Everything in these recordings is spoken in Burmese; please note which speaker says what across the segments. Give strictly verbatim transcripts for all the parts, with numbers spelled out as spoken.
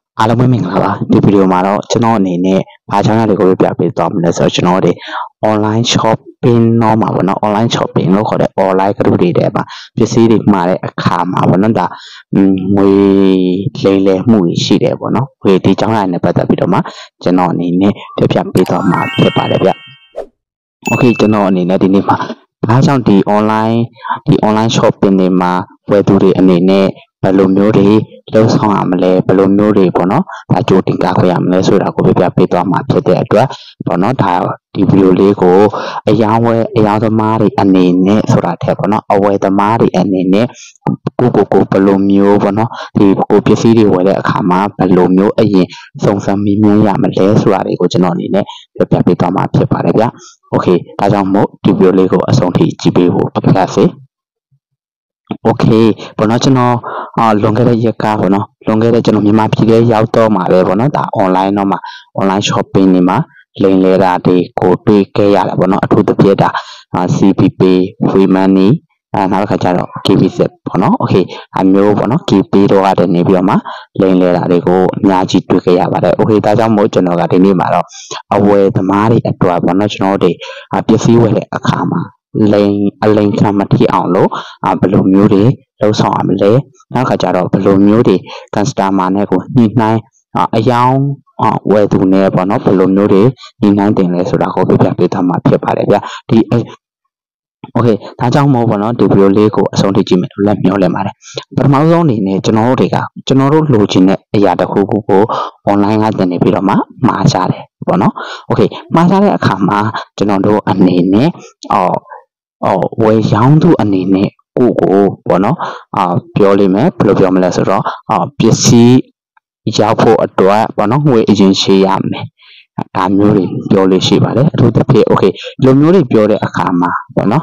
Speaker 1: အားလုံးပဲမင်္ဂလာပါဒီဗီဒီယိုမှာတော့ကျွန်တော်အနေနဲ့ဘာကြောင့်လဲကိုပြပေးသွားမလဲဆိုတော့ကျွန်တော်တို့ online shopping တော့မှာပေါ့နော် online shopping လို့ခေါ်တဲ့ online group တွေထဲမှာပစ္စည်းတွေမှာတဲ့အခါမှာပေါ့နော်ဒါငွေလိမ်လည်မှုရှိတယ်ပေါ့နော်ငွေဒီကြောင့်ရတဲ့ပတ်သက်ပြီးတော့မှကျွန်တော်အနေနဲ့ပြပြပေးသွားမှာဖြစ်ပါတယ်ဗျ Okay ကျွန်တော်အနေနဲ့ဒီနေ့မှာဘာကြောင့်ဒီ online ဒီ online shopping တွေမှာဝယ်သူတွေအနေနဲ့ဘယ်လိုမျိုးတွေလှုပ်ဆောင်ရမလဲဘယ်လိုမျိုးတွေပေါ့နော်ဒါကြိုတင်ကာကွယ်ရမလဲဆိုတာကိုပြပြပေးသွားမှာဖြစ်တဲ့အတွက်ပေါ့နော်ဒါဒီဗီဒီယိုလေးကိုအယောင်ဝယ်အယောင်သမားတွေအနေနဲ့ဆိုတာထက်ပေါ့နော်အဝယ်သမားတွေအနေနဲ့ကိုကိုကိုဘယ်လိုမျိုးပေါ့နော်ဒီကိုပစ္စည်းတွေဝယ်တဲ့အခါမှာဘယ်လိုမျိုးအရင်စုံစမ်းမိမြန်းရမလဲဆိုတာတွေကိုကျွန်တော်အနေနဲ့ပြပြပေးသွားမှာဖြစ်ပါတယ်ဗျ Okay ဒါကြောင့်မို့ဒီဗီဒီယိုလေးကိုအဆုံးထိကြည့်ပေးဖို့ပြပါစေ Okay ဘောနော်ကျွန်တော်လွန်ခဲ့တဲ့ရက်ကပေါ့နော်လွန်ခဲ့တဲ့ကျွန်တော်မြန်မာပြည်ရဲ့ရောက်တော့မှာပဲပေါ့နော်ဒါ online တော့မှာ online shopping တွေမှာလိမ်လည်တာတွေကိုတွေ့ခဲ့ရတာပေါ့နော်အထူးသဖြင့်ဒါ C B Pay Free Money အဲနောက်တစ်ခါကျတော့ K B Z ပေါ့နော် Okay အမျိုးပေါ့နော် K P တော့ကနေပြီးတော့မှလိမ်လည်တာတွေကိုအများကြီးတွေ့ခဲ့ရပါတယ် Okay ဒါကြောင့်မို့ကျွန်တော်ကဒီနေ့မှာတော့အဝယ်သမားတွေအတွက်ပေါ့နော်ကျွန်တော်တို့ပစ္စည်းဝယ်တဲ့အခါမှာလိမ်အလိမ်ခံမထိအောင်လို့ဘယ်လိုမျိုးတွေလှုပ်ဆောင်ရမလဲနောက်ခါကျတော့ဘယ်လိုမျိုးတွေ customer နဲ့ကိုညှိနှိုင်းအယောင်ဝယ်သူနဲ့ပေါ့နော်ဘယ်လိုမျိုးတွေညှိနှိုင်းတင်လဲဆိုတာကိုပြပြပေးသွားမှာဖြစ်ပါတယ်ဗျဒီ Okay ဒါကြောင့်မို့ပေါ့နော်ဒီဗီဒီယိုလေးကိုအဆုံးထိကြည့်မယ်လို့လည်းမျှော်လင့်ပါတယ်ပထမဆုံးအနေနဲ့ကျွန်တော်တို့တွေကကျွန်တော်တို့လိုချင်တဲ့အရာတစ်ခုခုကို online ကတင်နေပြီးတော့မှမှားကြတယ်ပေါ့နော် Okay မှားကြတဲ့အခါမှာကျွန်တော်တို့အနေနဲ့အော်အော်ဝယ်ရောင်းသူအနေနဲ့ကိုကိုပေါ့နော်အာပြောလိမ့်မယ်ဘယ်လိုပြောမလဲဆိုတော့အာပစ္စည်းရောက်ဖို့အတွက်ပေါ့နော်ငွေအရင်ရှေးရမယ်ဒါမျိုးတွေပြောလို့ရှိပါတယ်အထူးသဖြင့် Okay လိုမျိုးတွေပြောတဲ့အခါမှာပေါ့နော်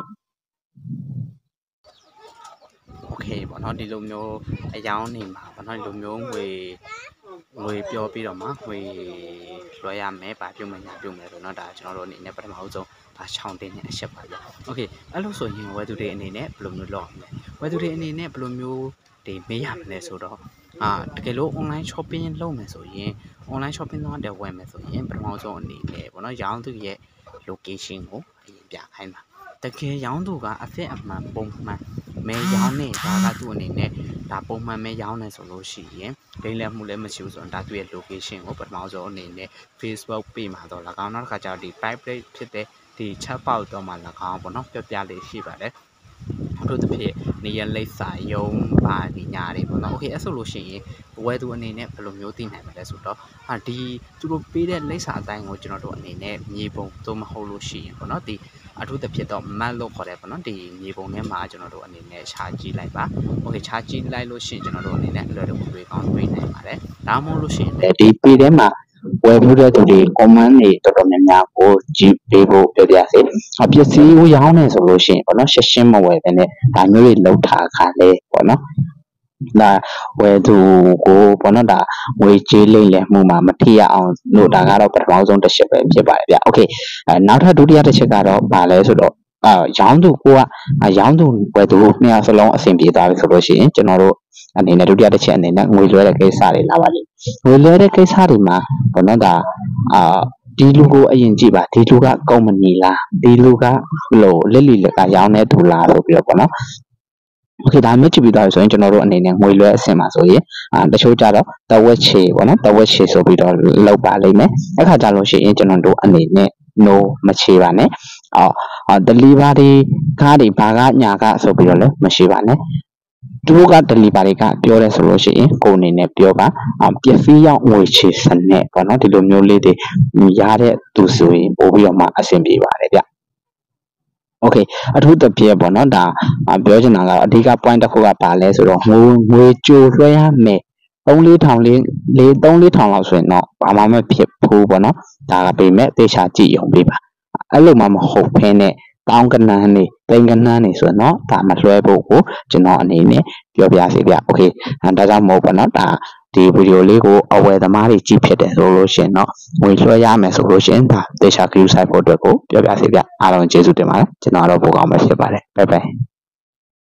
Speaker 1: Okay ပေါ့နော်ဒီလိုမျိုးအယောင်းနေမှာပေါ့နော်ဒီလိုမျိုးငွေငွေပြောပြီးတော့မှငွေလွှဲရမယ်ဗာပြုတ်မယ်ညာပြုတ်မယ်ဆိုတော့ဒါကျွန်တော်တို့အနေနဲ့ပထမဆုံးဒါချောင်းတင်တဲ့အချက်ပါဗျ Okay အဲ့လိုဆိုရင်ဝယ်သူတွေအနေနဲ့ဘယ်လိုမျိုးလုပ်ရမလဲဝယ်သူတွေအနေနဲ့ဘယ်လိုမျိုးတွေမေးရမလဲဆိုတော့အာတကယ်လို့ online shopping လုပ်မယ်ဆိုရင် online shopping တော့တဲ့ဝယ်မယ်ဆိုရင်ပထမဆုံးအနေနဲ့ပေါ့နော်ရောင်းသူရဲ့ location ကိုအရင်ပြခိုင်းပါတကယ်ရောင်းသူကအfitအမှန်ပုံမှန်မဲရောင်းနေဒါကသူ့အနေနဲ့ဒါပုံမှန်မဲရောင်းနေဆိုလို့ရှိရင်လိမ့်လည်မှုလည်းမရှိဘူးဆိုတော့ဒါသူ့ရဲ့ location ကိုပထမဆုံးအနေနဲ့ Facebook page မှာတော့၎င်းနောက်တစ်ခါကျတော့ဒီ private ဖြစ်တဲ့ဒီ chat box တော့မှာ၎င်းပေါ့နော်ပြပြလေးရှိပါတယ်တို့တစ်ဖြစ်နေရလိပ်စာယုံပါဒီညာတွေပေါ့နော် Okay အဲ့ဆိုလို့ရှိရင်ဝယ်သူအနေနဲ့ဘယ်လိုမျိုးသိနိုင်မလဲဆိုတော့ဟာဒီသူတို့ပေးတဲ့လိပ်စာအတိုင်းကိုကျွန်တော်တို့အနေနဲ့မြေပုံသို့မဟုတ်လို့ရှိရင်ပေါ့နော်ဒီအထူးသဖြင့်တော့ map လို့ခေါ်တယ်ပေါ့နော်ဒီမြေပုံထဲမှာကျွန်တော်တို့အနေနဲ့ခြာကြည့်လိုက်ပါ Okay ခြာကြည့်လိုက်လို့ရှိရင်ကျွန်တော်တို့အနေနဲ့အလွယ်တကူတွေကောင်းတွေ့နိုင်ပါတယ်ဒါမှမဟုတ်လို့ရှိရင်ဒီ page ထဲမှာဝယ်ပြီးတဲ့သူတွေ comment တွေတော်တော်များများကိုကြည့်ပေးဖို့ပြပြစေအပစ္စည်းကိုရောင်းနေဆိုလို့ရှိရင်ပေါ့နော်ရှင်းရှင်းမဝယ်ဘဲနဲ့ဒါမျိုးတွေလောက်ထားခါလဲပေါ့နော်ဒါဝယ်သူကိုပေါ့နော်ဒါငွေကြေးလိမ့်လည်မှုမှာမထိရအောင်လို့ဒါကတော့ပထမဆုံးတစ်ချက်ပဲဖြစ်ပါတယ်ဗျ Okay အဲနောက်ထပ်ဒုတိယတစ်ချက်ကတော့ဗာလဲဆိုတော့အာရောင်းသူကိုကရောင်းသူဝယ်သူနှစ်ယောက်စလုံးအဆင်ပြေသွားပြီဆိုလို့ရှိရင်ကျွန်တော်တို့အနေနဲ့ဒုတိယတစ်ချက်အနေနဲ့ငွေလွှဲတဲ့ကိစ္စတွေလာပါလိမ့်ငွေလွှဲတဲ့ကိစ္စတွေမှာပေါ့နော်ဒါအာဒီလူကိုအရင်ကြည့်ပါဒီလူကကုမ္ပဏီလားဒီလူကလို့လက်လီလက်ကရောင်းတဲ့သူလားဆိုပြီးတော့ပေါ့နော် Okay ဒါမျိုးကြည့်ပြီးတော့ဆိုရင်ကျွန်တော်တို့အနေနဲ့ငွေလွှဲအဆင်မှာဆိုရင်အာတချို့ကြတော့တဝက်ချေပေါ့နော်တဝက်ချေဆိုပြီးတော့လောက်ပါလိမ့်မယ်အခါကြလို့ရှိရင်ကျွန်တော်တို့အနေနဲ့ no မချေပါနဲ့အော် delivery ကားတွေဘာကညာကဆိုပြီးတော့လည်းမရှိပါနဲ့သူတို့က delivery ကပြောတယ်ဆိုလို့ရှိရင်ကိုယ်အနေနဲ့ပြောပါပစ္စည်းရောက်ငွေချေစနစ်ပေါ့နော်ဒီလိုမျိုးလေးတွေရတဲ့သူဆိုရင်ပို့ပြီးတော့မှအဆင်ပြေပါတယ်ဗျ Okay အထူးသဖြင့်ပေါ့နော်ဒါပြောချင်တာကတော့အဓိက point တစ်ခုကပါလဲဆိုတော့ငွေငွေကြိုလွှဲရမယ်သုံးလေးထောင်လေးလေးသုံးလေးထောင်လောက်ဆိုရင်တော့ဘာမှမဖြစ်ဘူးပေါ့နော်ဒါကပေမဲ့သေချာကြည့်ရုံပေးပါအဲ့လိုမှမဟုတ်ဖ ೇನೆ တောင်းကနန်းနေတိန်ကနန်းနေဆိုတော့ဒါမလွှဲဖို့ကိုကျွန်တော်အနေနဲ့ပြောပြစီဗျ Okay ဒါကြောင့်မဟုတ်ပါနော်ဒါဒီဗီဒီယိုလေးကိုအဝယ်သမားတွေကြည့်ဖြစ်တယ်ဆိုလို့ရှိရင်တော့ငွေလွှဲရမယ်ဆိုလို့ရှိရင်ဒါသေချာ queue site ဖို့အတွက်ကိုပြောပြစီဗျအားလုံးကျေးဇူးတင်ပါတယ်ကျွန်တော်တော့ပို့ကောင်းပဲဖြစ်ပါတယ် bye bye